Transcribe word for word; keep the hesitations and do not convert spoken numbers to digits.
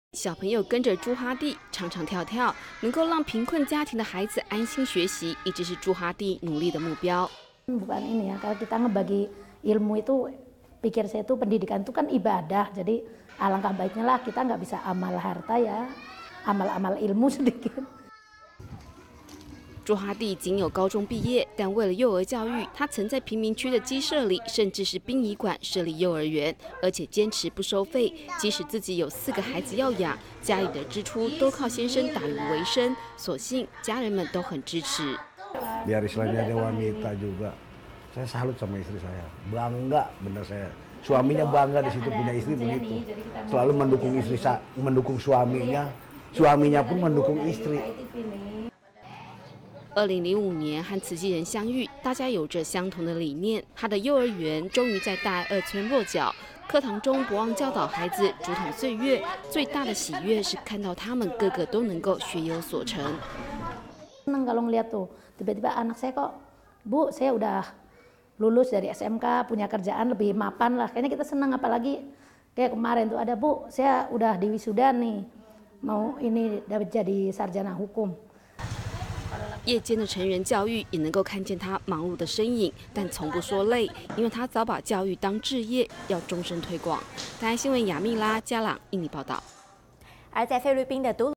小朋友跟着朱哈蒂唱唱跳跳，能够让贫困家庭的孩子安心学习，一直是朱哈蒂努力的目标。 Bukan ini ya, kalau kita ngebagi ilmu itu, pikir saya itu pendidikan itu kan ibadah, jadi alangkah baiknya lah kita nggak bisa amal harta ya, amal-amal ilmu sedikit. 朱哈蒂仅有高中毕业，但为了幼儿教育，他曾在贫民区的鸡舍里，甚至是殡仪馆设立幼儿园，而且坚持不收费。即使自己有四个孩子要养，家里的支出都靠先生打鱼为生，所幸家人们都很支持。 Biar istilahnya ada wanita juga, saya salut sama istri saya, bangga bener saya. Suaminya bangga di situ punya istri begitu, selalu mendukung istri, mendukung suaminya, suaminya pun mendukung istri. 二零零五年和慈济人相遇，大家有着相同的理念。他的幼儿园终于在大爱二村落脚，课堂中不忘教导孩子竹筒岁月。最大的喜悦是看到他们个个都能够学有所成。 Senang kalau ngeliat tuh, tiba-tiba anak saya kok, Bu, saya udah lulus dari S M K, punya kerjaan lebih mapan lah. Kayaknya kita senang, apalagi kayak kemarin tuh ada, Bu, saya udah di wisuda nih, mau ini dapat jadi sarjana hukum. 夜间的成人教育也能够看见他忙碌的身影，但从不说累，因为他早把教育当志业，要终身推广。台湾新闻亚蜜拉加朗印尼报道。 而在菲律宾的独